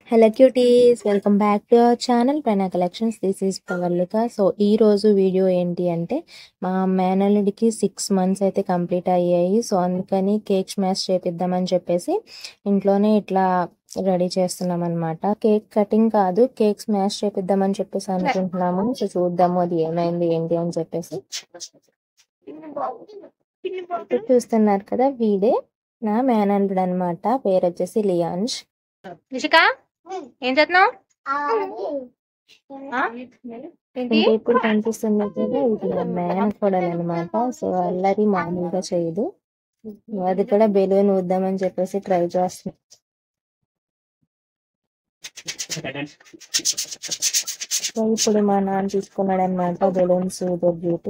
Hello cuties, welcome back to our channel Prana collections. This is Pravallika. So ఈరోజు video ఏంటి అంటే, మా మేనల్లుడికి 6 months అయితే కంప్లీట్ అయ్యాయి. సో అందుకని కేక్ స్మాష్ చేపిద్దామని చెప్పేసి ఇంట్లోనే ఇట్లా రెడీ చేస్తున్నాం అనమాట. కేక్ కటింగ్ కాదు, కేక్ స్మాష్ చేపిద్దామని చెప్పేసి అనుకుంటున్నాము. సో చూద్దాము అది ఏమైంది ఏంటి అని చెప్పేసి. చూస్తున్నారు కదా, వీడే నా మేనల్లుడు అనమాట. పేరు వచ్చేసి లియాన్ష్. నిషిక ఏం చేస్తున్నావు? ఇంకా ఇప్పుడు కనిపిస్తుంది కదా, ఇది మేన కొడలు అనమాట. సో అల్లరి మామూలుగా చేయదు, అది కూడా బెలూన్ ఊద్దామని చెప్పేసి ట్రై చేస్తుంది. సో ఇప్పుడు మా నాన్న తీసుకున్నాడు అనమాట బెలూన్స్ ఊదొద్దు.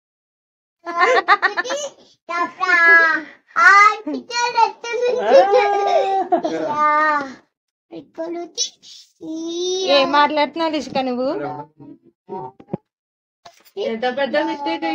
ఏం మాట్లాడుతున్నావు నిషిక నువ్వు? ఎంత పెద్ద మిస్టేక్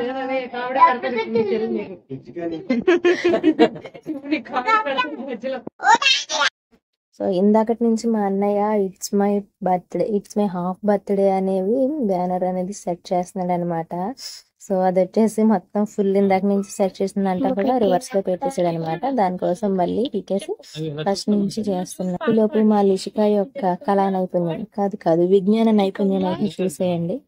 సో ఇందాకటి నుంచి మా అన్నయ్య it's my birthday, it's my half birthday అనేవి బ్యానర్ అనేది సెట్ చేస్తున్నాడు అనమాట. సో అది వచ్చేసి మొత్తం ఫుల్ ఇందాక నుంచి సెట్ చేసిందంతా కూడా రివర్స్ లో పెట్టేసాడు అనమాట. దానికోసం మళ్ళీ పీకేసి ఫస్ట్ నుంచి చేస్తున్నా. ఈ లోపు మా లిషిక యొక్క కళా నైపుణ్యం కాదు విజ్ఞాన నైపుణ్యం అయితే చూసేయండి.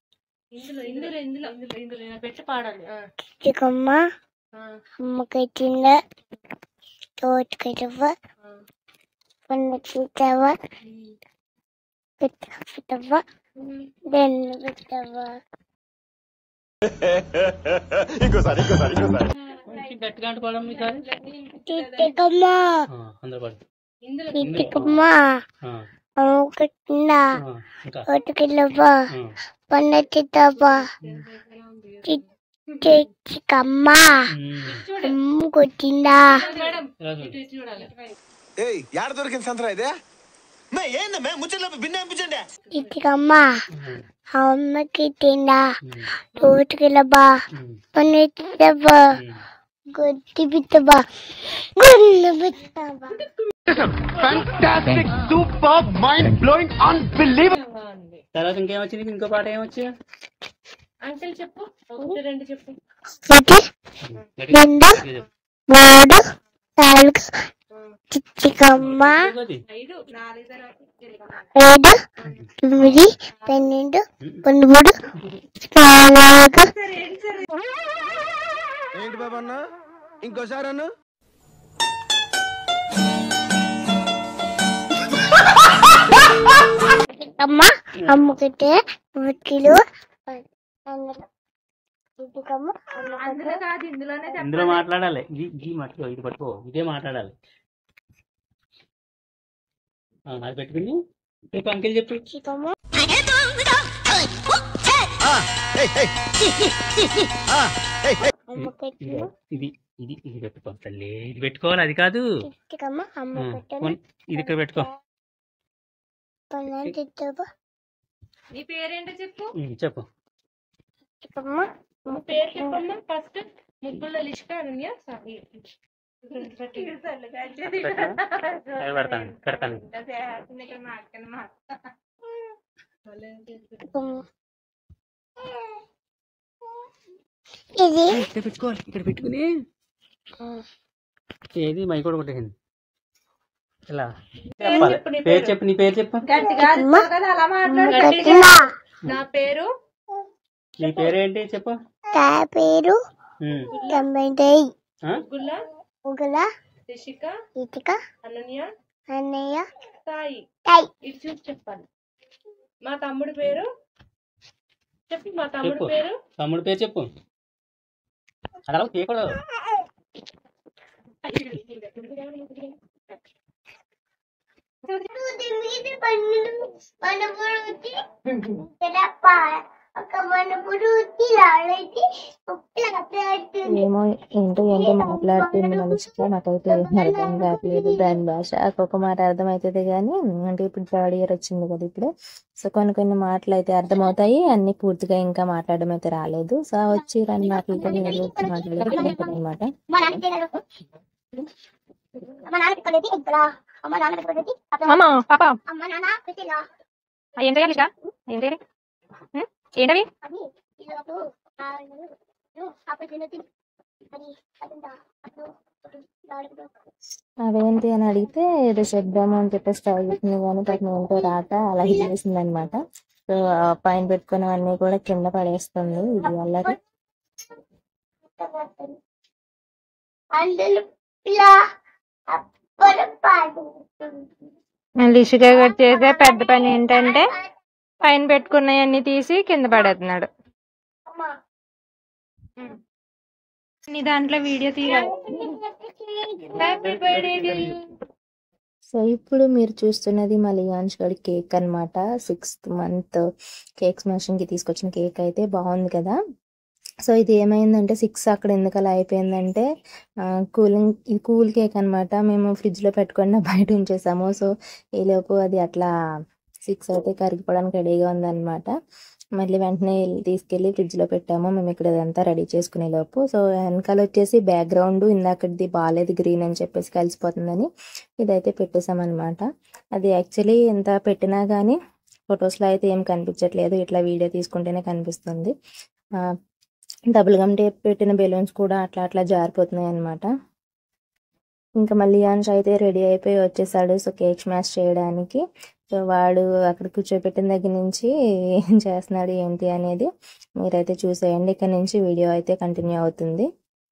దొరికింది సంతరా ఇదే అమ్మకి తిండా తోటకెళ్ళబా పని తిట్టబా గొడ్డి బిత్తబా గుండు బిత్తబా. Fantastic, super, mind blowing, unbelievable. తర్వాత ఇంకేమొచ్చింది? ఇంకో పాట ఏమొచ్చి? అంకుల్ చెప్పు, ఒకటి రెండు చెప్పు. 1 2 3 4 చిచ్చికమ్మ 5 7 9 12 13 14. ఏంటి బాబా అన్న, ఇంకోసారి అన్న. అమ్మ అమ్మకైతే కిలో ఇందులో మాట్లాడాలి. ఇది మట్టుకో, ఇది పట్టుకో, ఇదే మాట్లాడాలి. అది పెట్టుకుని రేపు అంకిల్ చెప్పు. ఇది ఇది ఇది పెట్టుకో తల్లి, ఇది పెట్టుకోవాలి, అది కాదు. ఇది ఇక్కడ పెట్టుకో. నీ పేరేంటో చెప్పు. చెప్పు పేరు చెప్పమ్మా ఫస్ట్. ముగ్గుల లిషిక అనన్య సాయి. పెడతాను. ఇక్కడ పెట్టుకోవాలి, ఇక్కడ పెట్టుకుని. ఏది మై కూడా కొట్టేసింది. ఇలా పేరు చెప్పు, నీ పేరు చెప్పు. అలా మాట్లాడు. నా పేరు. నీ పేరేంటి చెప్పు. పేరు ముగ్గుల లిషిక అనన్య సాయి. ఇది చూసి చెప్పాలి. మా తమ్ముడు పేరు చెప్పు. మా తమ్ముడు పేరు. తమ్ముడు పేరు చెప్పు. అలా చేయకూడదు. ఏమో ఏంటో మాట్లాడుతుంది మనిషిగా, నాకైతే అర్థం కావట్లేదు దాని భాష. ఒక్కొక్క మాట అర్థం అవుతుంది కానీ, అంటే ఇప్పుడు 3rd year వచ్చింది కదా ఇప్పుడు. సో కొన్ని మాటలు అయితే అర్థమవుతాయి, అన్ని పూర్తిగా ఇంకా మాట్లాడడం అయితే రాలేదు. సో వచ్చి 2 మాటలతో మాట్లాడేది అనమాట. అమ్మ పాప ఏం చేయాలి ఇక ఏం చేయాలి ఏంటవి అవేంటి అని అడిగితే ఏదో చెప్దాము అని చెప్పేసి ట్రై చేసింది కానీ తను ఏంటో రాక అలా చేసింది అనమాట. సో పైన పెట్టుకున్నవన్నీ కూడా కింద పడేస్తుంది ఇది అల్లరి. లిషిగా చేసే పెద్ద పని ఏంటంటే పైన పెట్టుకున్నవన్నీ తీసి కింద పడేస్తున్నాడు. నీ దాంట్లో వీడియో తీయాలి. సో ఇప్పుడు మీరు చూస్తున్నది మా లియాన్స్ గడి కేక్ అనమాట. 6th month కేక్ స్మాషింగ్ కి తీసుకొచ్చిన కేక్ అయితే బాగుంది కదా. సో ఇది ఏమైందంటే 6 అక్కడ ఎందుకు అలా అయిపోయిందంటే ఇది కూల్ కేక్ అనమాట. మేము ఫ్రిడ్జ్ లో పెట్టకుండా బయట ఉంచేసాము. సో ఈలోపు అది అట్లా 6 అయితే కరిగిపోవడానికి రెడీగా ఉందన్నమాట. మళ్ళీ వెంటనే తీసుకెళ్ళి ఫ్రిడ్జ్ లో పెట్టాము మేము ఇక్కడ ఇదంతా రెడీ చేసుకునే లోపు. సో వెనకాల వచ్చేసి బ్యాక్గ్రౌండ్ ఇందాకది బాగాలేదు గ్రీన్ అని చెప్పేసి కలిసిపోతుందని ఇదైతే పెట్టేసామన్నమాట. అది యాక్చువల్లీ ఎంత పెట్టినా కానీ ఫొటోస్లో అయితే ఏం కనిపించట్లేదు, ఇట్లా వీడియో తీసుకుంటేనే కనిపిస్తుంది. డబుల్ గమ్ టేప్ పెట్టిన బెలూన్స్ కూడా అట్లా అట్లా జారిపోతున్నాయి అనమాట. ఇంకా మళ్ళీ లియాన్స్ అయితే రెడీ అయిపోయి వచ్చేసాడు సో కేక్ స్మాష్ చేయడానికి. సో వాడు అక్కడ కూర్చోబెట్టిన దగ్గర నుంచి ఏం చేస్తున్నాడు ఏంటి అనేది మీరైతే చూసేయండి. ఇక్కడ నుంచి వీడియో అయితే కంటిన్యూ అవుతుంది.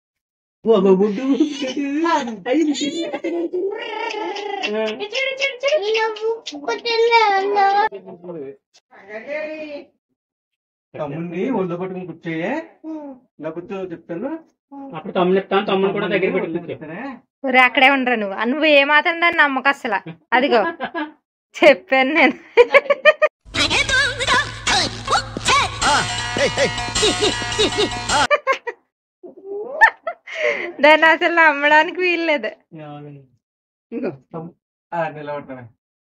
తమ్ముడిని ఒళ్ళో పట్టుకుని కూర్చోయే ఇలా కూర్చో చెప్తాను. అప్పుడు తమ్ముడు చెప్తాను, తమ్ముడు కూడా దగ్గర పెట్టుకుంటారే. అక్కడే ఉండరా నువ్వు ఏమాత్రం దాన్ని నమ్మక అసలు. అదిగో చెప్పాను నేను. దాన్ని అసలు నమ్మడానికి వీల్లేదు. నిలబడతానే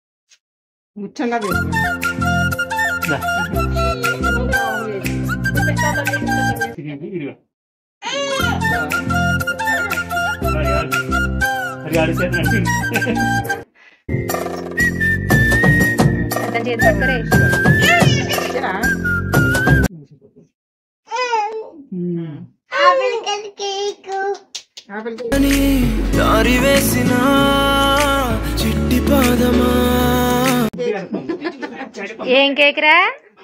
అర్థం చేసి పట్టుకోరే. దారి వేసిన చిట్టి పాదమా ఏం కేక్ రా?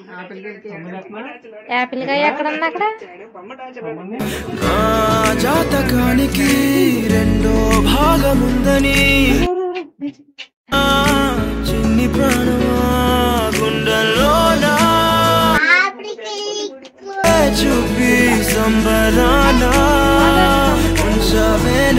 యాపిల్ కాయ ఎక్కడ ఉంది? అక్కడ జాతకానికి రెండో భాగముందని చిన్ని ప్రాణమా గుండెల్లోనా చూపి సంబరానా ఉంచవేనే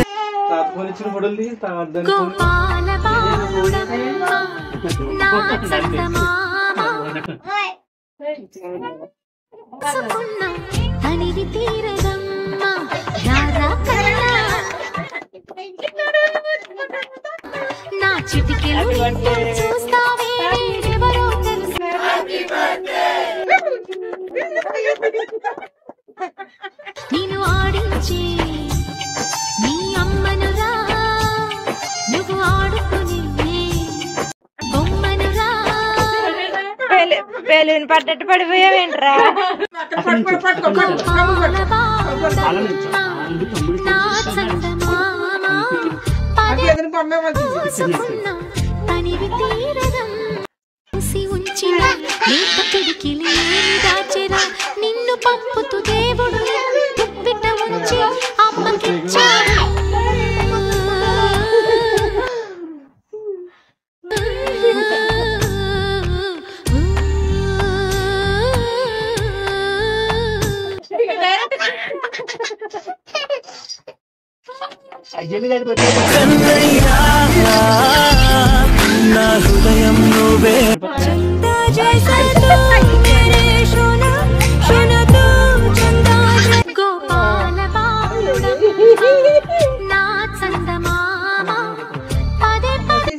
నా చిటికెలు చూస్తావే ఎవరో తెలుసు. నేను ఆడించి నీ అమ్మనురా నువ్వు ఆడుకుని బొమ్మనురా. బెలూన్ పడ్డట్టు పడిపోయావేంట్రా? నా చందమామ తనివి తీరదం ఉంచిన లేత పిడికిలి దాచెరా నిన్ను పంపుతూ దేవుడు తుప్పిట ఉంచి అమ్మకిచ్చాడు. నా హృదయం నువ్వే గోపాల నా చందమామ పదే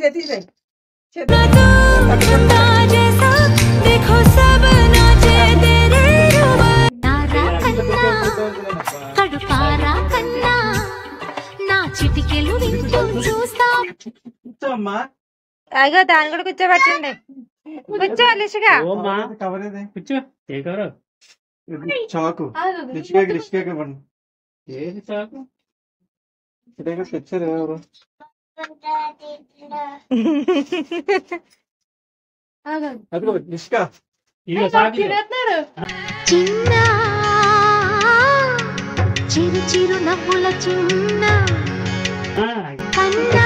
देखो सब नाचे तेरे नारा कन्ना कड़ुपारा कन्ना ना चिटिकेलु विंटू చూస్తా అమ్మా. అగో దాన్ని కూడా కూర్చోబెట్టండి. కూర్చో లిషిగా. కవర్ ఇది కూర్చో. ఏ కవర్? చాకు. లిషిగా ఇవ్వండి. ఏది చాకు? ఇదేగా తెచ్చారు ఎవరు? అదిగో లిషిగా. చిన్న చిరు చిరు నవ్వుల చిన్న కన్నా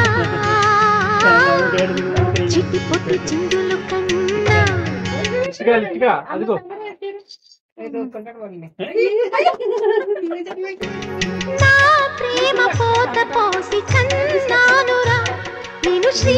చిట్టి పొట్టి చిందులు కన్నా లిషిగా అదిగో. నా ప్రేమ పోత పోసి కన్నానురా నేను శ్రీ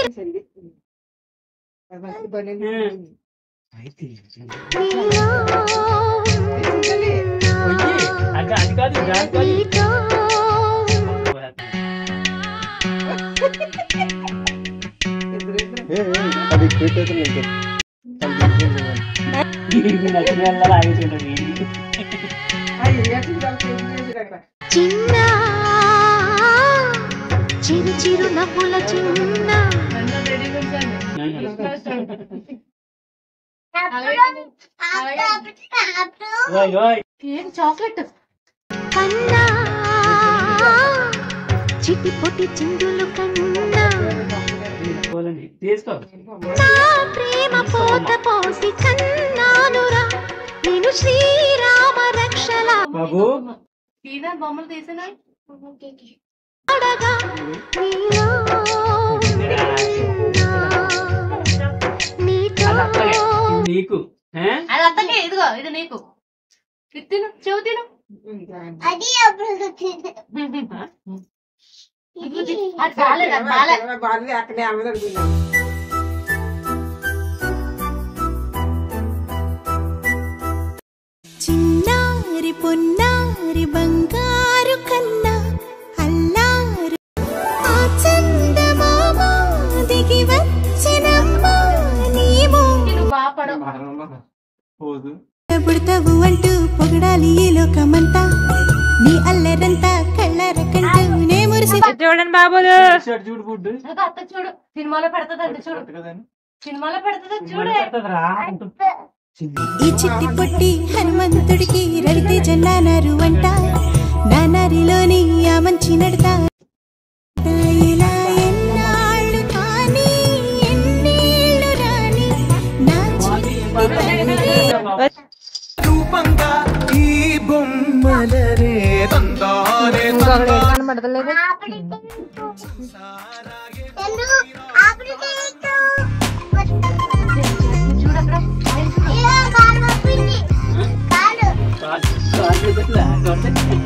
అది క్రికెట్ చిన్న చిరు చిరు నవ్వుల చిన్న చాక్లెట్ కన్నా చిట్టి పొట్టి చిందులు కన్నా నా ప్రేమ పోత పోసి కన్నానురా నేను శ్రీరామ రక్షల బొమ్మలు తీసినా అడగా నీతో నీకు అది అత్తకే. ఇదిగో ఇది నీకు. తిను చెవు తిను. అది అప్పుడు చిన్నారి పొన్నారి బంగారు కన్నా అల్లారు ఆ చందమామ దిగి వచ్చినమ్మా నీవు పుడతావు అంటూ పొగడాలి ఈ లోకమంతా నీ అల్లరంతా కళ్ళరకంటూ నే మురిసి చూడండి బాబులు. చూడు ఫుడ్ అత్త చూడు సినిమాలో పెడతదండి. చూడు సినిమాలో పెడతది చూడు. ఈ చిట్టి పొట్టి హనుమంతుడికి రవితే జన్నానారు అంట నానారిలోని ఆ మంచి నడతా ఇలా ఎన్నాళ్ళు కానీ ఎన్నేళ్ళు రాని నా రూపంగా ఈ బొమ్మలనే తందానే కనబడతలేదు. చూడక్కడ